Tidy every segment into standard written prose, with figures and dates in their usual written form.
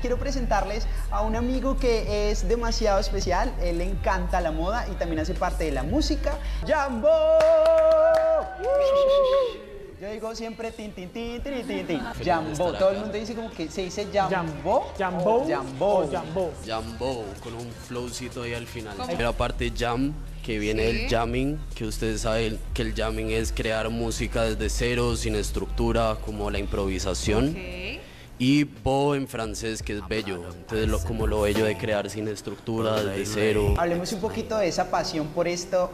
quiero presentarles a un amigo que es demasiado especial. Él le encanta la moda y también hace parte de la música. ¡Jambo! Yo digo siempre tin, tin, tin, tin, tin, tin. Jambo. Todo el mundo dice como que se dice Jambo. Jambo. Jambo. Jambo. Jambo, con un flowcito ahí al final. Pero aparte jam, que viene del jamming, que ustedes saben que el jamming es crear música desde cero, sin estructura, como la improvisación. Y bo en francés, que es bello, entonces como lo bello de crear sin estructura, desde cero. Hablemos un poquito de esa pasión por estos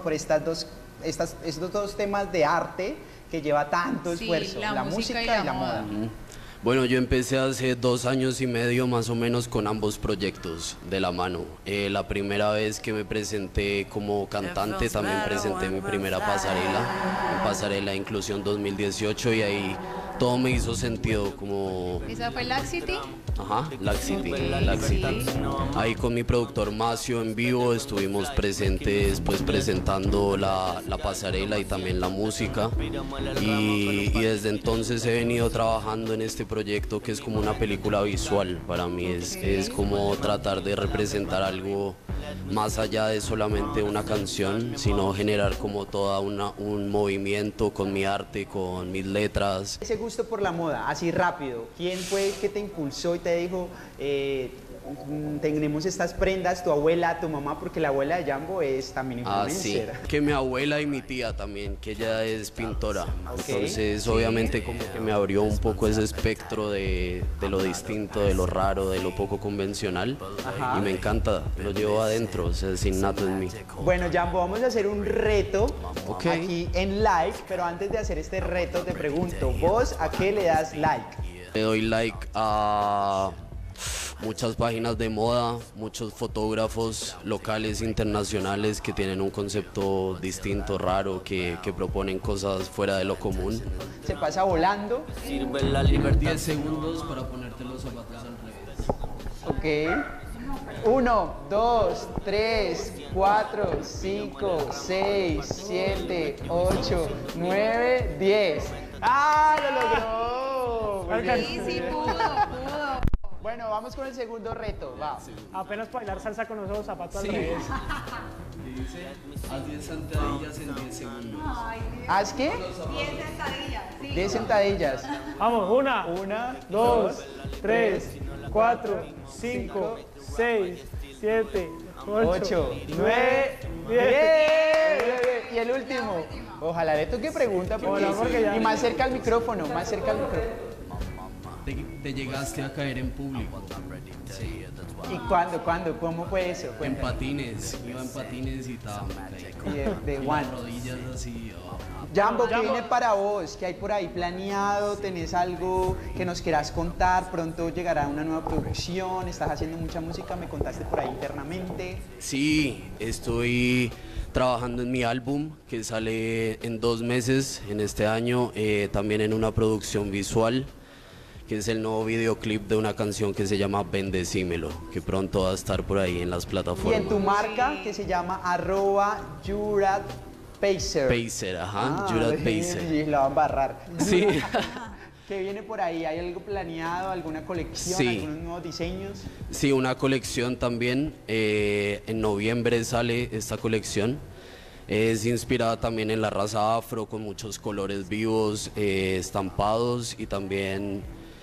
dos temas de arte que lleva tanto esfuerzo, la música y la moda. Bueno, yo empecé hace 2 años y medio más o menos con ambos proyectos de la mano. La primera vez que me presenté como cantante también presenté mi primera pasarela, en Pasarela Inclusión 2018, y ahí todo me hizo sentido como... ¿Esa fue Laxity? Ajá, Laxity. Ahí con mi productor Macio en vivo estuvimos presentes pues presentando la pasarela y también la música, y desde entonces he venido trabajando en este proyecto que es como una película visual. Para mí es como tratar de representar algo más allá de solamente una canción, sino generar como toda un movimiento con mi arte, con mis letras. Ese gusto por la moda, así rápido, ¿quién fue que te impulsó y te dijo, tenemos estas prendas, tu abuela, tu mamá? Porque la abuela de Jambo es también influencer. Sí, que mi abuela y mi tía también, que ella es pintora. Entonces obviamente como que me abrió un poco ese espectro de lo distinto, de lo raro, de lo poco convencional. Y me encanta, lo llevo adentro, o sea, es innato en mí. Bueno, Jambo, vamos a hacer un reto aquí en like, pero antes de hacer este reto te pregunto, ¿vos a qué le das like? Le doy like a muchas páginas de moda, muchos fotógrafos locales, internacionales, que tienen un concepto distinto, raro, que proponen cosas fuera de lo común. Se pasa volando. 10 segundos para ponerte los zapatos al revés. Ok. 1, 2, 3, 4, 5, 6, 7, 8, 9, 10. ¡Ah, lo logró! Muy bien. Sí, sí, pudo. Bueno, vamos con el segundo reto, va. Apenas bailar salsa con los ojos zapatos al revés. Dice, haz 10 sentadillas en 10 segundos. ¿Haz qué? 10 sentadillas. Sí. 10 sentadillas. Vamos, 1, 2, 3, 4, 5, 6, 7, 8, 9, 10. Y el último. Ojalá le toque pregunta porque y más cerca al micrófono, más cerca al micrófono. Te llegaste a caer en público. Sí. ¿Y cuándo? ¿Cómo fue eso? En patines, iba en patines y estaba de Juan. Rodillas así. Jambo, ¿qué viene para vos? ¿Qué hay por ahí planeado? ¿Tenés algo que nos quieras contar? ¿Pronto llegará una nueva producción? ¿Estás haciendo mucha música? ¿Me contaste por ahí internamente? Sí, estoy trabajando en mi álbum que sale en 2 meses en este año, también en una producción visual, que es el nuevo videoclip de una canción que se llama Bendecímelo, que pronto va a estar por ahí en las plataformas. Y en tu marca, que se llama @JuradPacer. Pacer, ajá, JuradPacer. Sí, la va a embarrar. Sí. ¿Qué viene por ahí? ¿Hay algo planeado? ¿Alguna colección? Sí. ¿Algunos nuevos diseños? Sí, una colección también. En noviembre sale esta colección. Es inspirada también en la raza afro, con muchos colores vivos, estampados, y también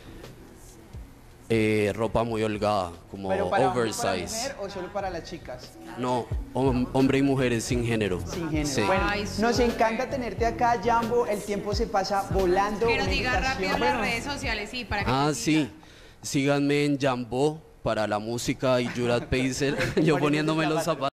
ropa muy holgada, como ¿Pero para oversize. ¿Para mujer o solo para las chicas? No, hombre y mujeres sin género. Sin género. Sí. Bueno, Ay, nos súper. encanta tenerte acá, Jambo. El tiempo se pasa volando. Pero Una diga invitación. rápido las redes sociales, sí, para que te Sí. sigan. Síganme en Jambo para la música y JuradPacer, yo poniéndome los zapatos.